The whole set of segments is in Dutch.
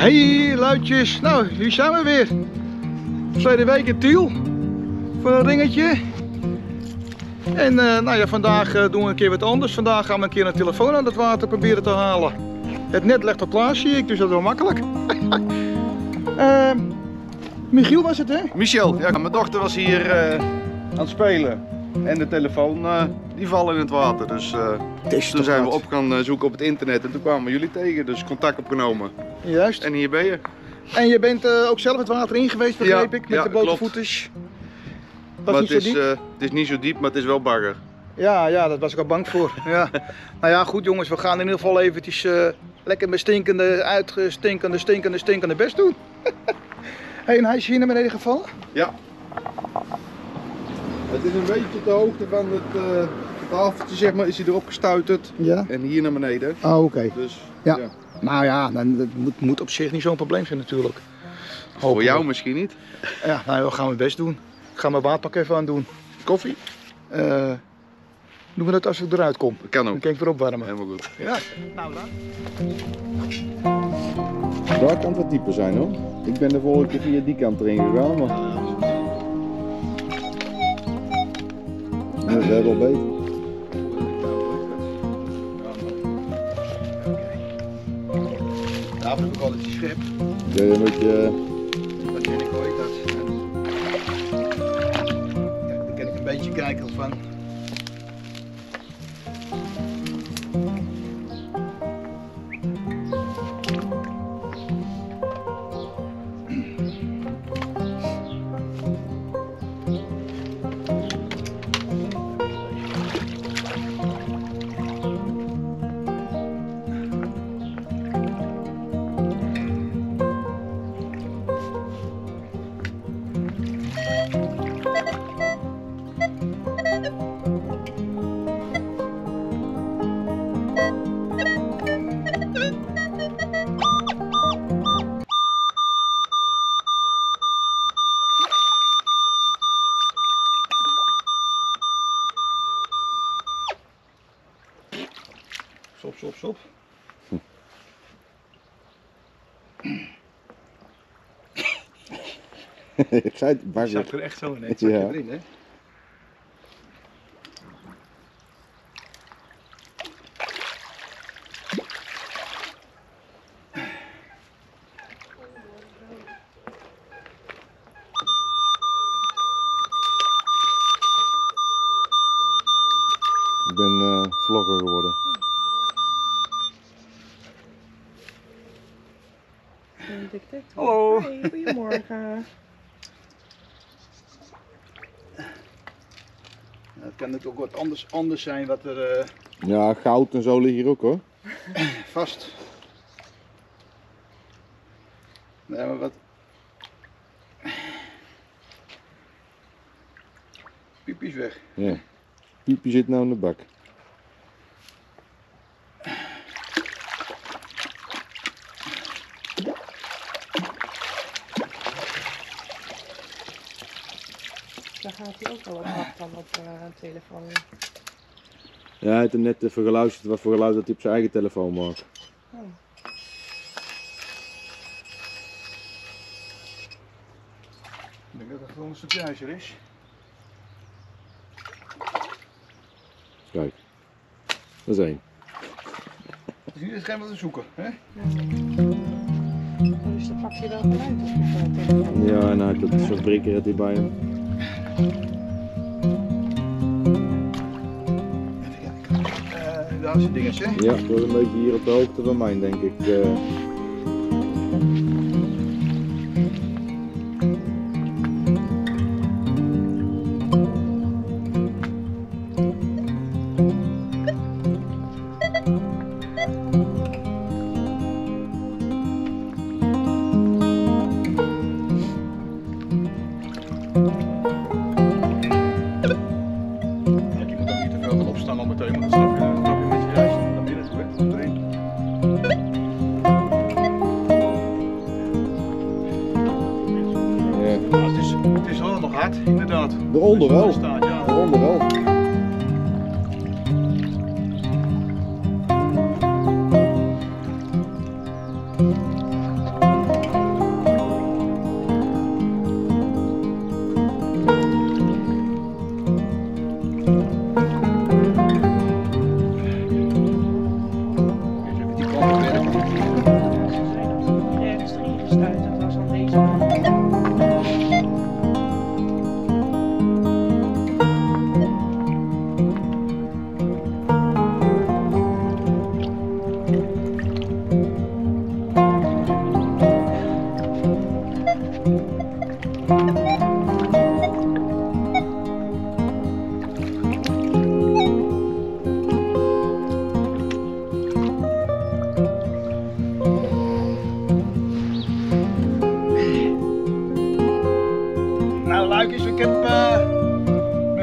Hey luidjes, nou hier zijn we weer. Verleden week in Tiel voor een ringetje. En nou ja, vandaag doen we een keer wat anders. Vandaag gaan we een keer een telefoon aan het water proberen te halen. Het net ligt al klaar zie ik, dus dat is wel makkelijk. Michiel was het hè? Michel, ja, mijn dochter was hier aan het spelen. En de telefoon die vallen in het water. Dus toen zijn we op gaan zoeken op het internet en toen kwamen we jullie tegen. Dus contact opgenomen. Juist. En hier ben je. En je bent ook zelf het water in geweest, begreep ik, met de blote voetjes. Maar het is niet zo diep, maar het is wel bagger. Ja, daar was ik al bang voor. Ja. Nou ja, goed jongens, we gaan in ieder geval eventjes lekker met stinkende best doen. Hey, en hij is hier naar beneden gevallen? Ja. Het is een beetje de hoogte van het tafeltje, zeg maar, is hij erop gestuiterd. Ja. En hier naar beneden. Oh, oké. Dus, ja. Nou ja, dat moet op zich niet zo'n probleem zijn natuurlijk. Hopelijk. Voor jou misschien niet. Ja, nou we gaan mijn best doen. Ik ga mijn waterpak even aan doen. Koffie? Doen we dat als ik eruit kom? Dat kan ook. Dan kan ik weer opwarmen. Helemaal goed. Ja. Nou dan. Daar kan het wat dieper zijn hoor. Ik ben de vorige keer via die kant erin gegaan, maar... Dat is wel beter. Ja, af en toe altijd scherp. Ja, een beetje... Dat weet ik hoe heet dat. Ja, daar kan ik een beetje kijken van. Stop. Ik zei het, Het zat er echt zo in, hè? Het zat zat erin, hè? Ik ben vlogger geworden. Hallo. Hey, goedemorgen. Het kan natuurlijk ook wat anders zijn wat er Ja, goud en zo ligt hier ook hoor. vast. Nee, maar wat. Piepje is weg. Ja. Piepje zit nou in de bak. Daar gaat hij ook wel wat af dan op telefoon. Ja, hij heeft er net even geluisterd wat voor geluid dat hij op zijn eigen telefoon maakt. Oh. Ik denk dat het gewoon een stukje ijzer is. Kijk, dat is één. Het is niet hetgeen wat we zoeken, hè? Ja. Dus dan pak je wel geluid op je telefoon. Ja, en hij heeft dat soort brikker die bij hem. Even kijken. Daar zijn dingetjes, hè? Ja, dat is een beetje hier op de hoogte van mij denk ik. Je moet ook niet te veel gaan opstaan al meteen, want dan snap je met je ijzer naar binnen toe, hè? Erin. Ja. Ja, het is wel nog hard, inderdaad. Eronder wel. Staat, ja. Eronder wel.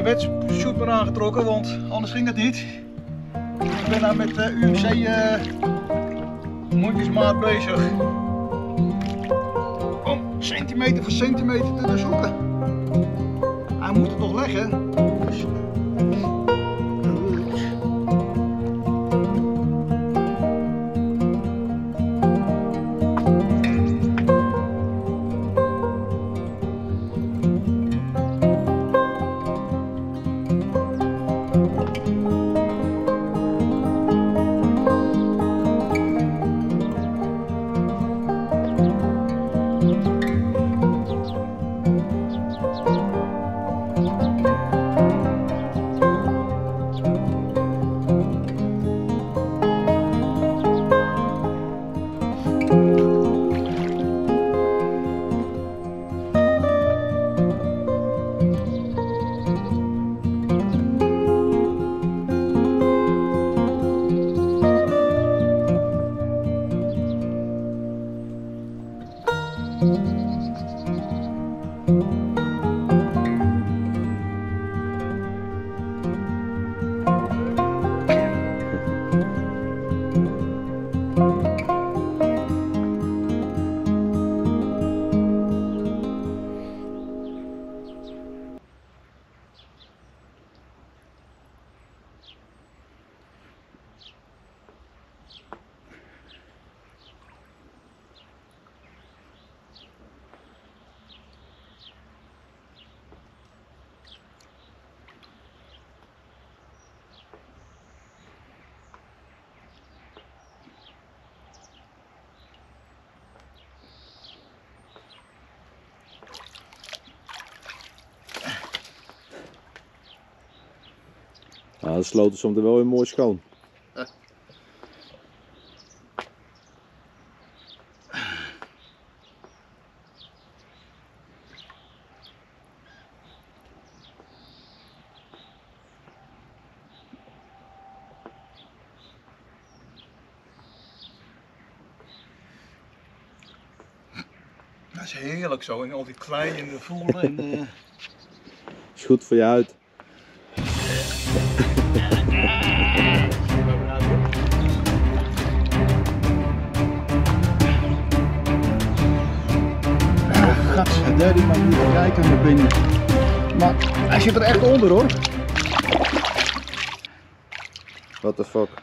mijn wetsuit maar aangetrokken, want anders ging het niet. Ik ben nou met UMC mondjesmaat bezig. Om centimeter voor centimeter te zoeken. Hij moet het toch leggen. Dus... Ja, de sloten soms er wel weer mooi schoon. Dat is heerlijk zo, en al die klei en de voelen. En, Is goed voor je huid. Gadverdamme, maar moet je kijken naar binnen. Maar hij zit er echt onder hoor. What the fuck.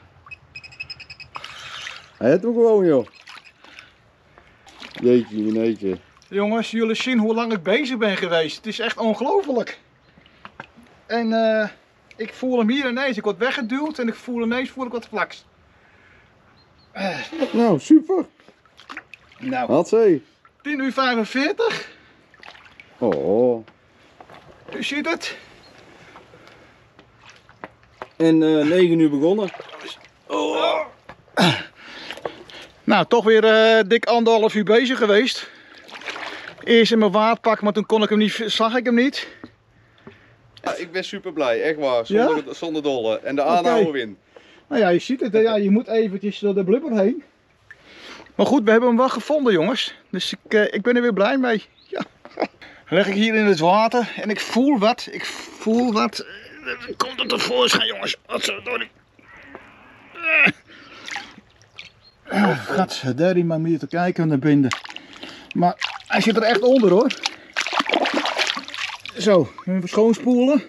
Hij heeft hem gewoon joh. Jeetje, jeetje. Jongens, jullie zien hoe lang ik bezig ben geweest. Het is echt ongelooflijk. En ik voel hem hier ineens. Ik word weggeduwd en ik voel ineens wat vlaks. Nou, super. Nou, Wat zei 10:45. Oh. U ziet het. En 9 uur begonnen. Oh. Nou, toch weer dik 1,5 uur bezig geweest. Eerst in mijn waardpak, maar toen kon ik hem niet, zag ik hem niet. Ja, ik ben super blij, echt waar. Zonder dolle. En de Oké. aanhouden win. Nou ja, je ziet het, hè? Ja, je moet eventjes door de blubber heen. Maar goed, we hebben hem wel gevonden jongens. Dus ik ben er weer blij mee. Ja. Dan leg ik hier in het water en ik voel wat. Komt het tevoorschijn jongens. Godverdorie. Gadverdamme, maar moet je te kijken naar binnen. Maar hij zit er echt onder hoor. Zo, even schoonspoelen.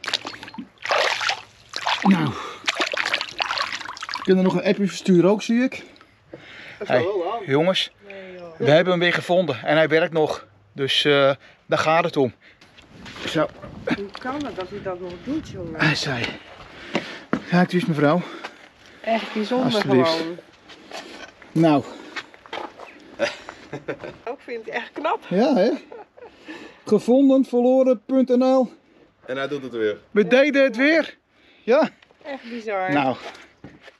Nou. We kunnen nog een appje versturen ook zie ik. Hey, jongens, we hebben hem weer gevonden en hij werkt nog. Dus daar gaat het om. Zo. Hoe kan het dat u dat nog doet, jongen? Hij zei. Kijk dus mevrouw. Echt bijzonder Alsjeblieft. gewoon. Nou. Ik vind het echt knap. Ja hè. Gevonden, verloren.nl. En hij doet het weer. We deden het weer. Ja. Echt bizar. Nou.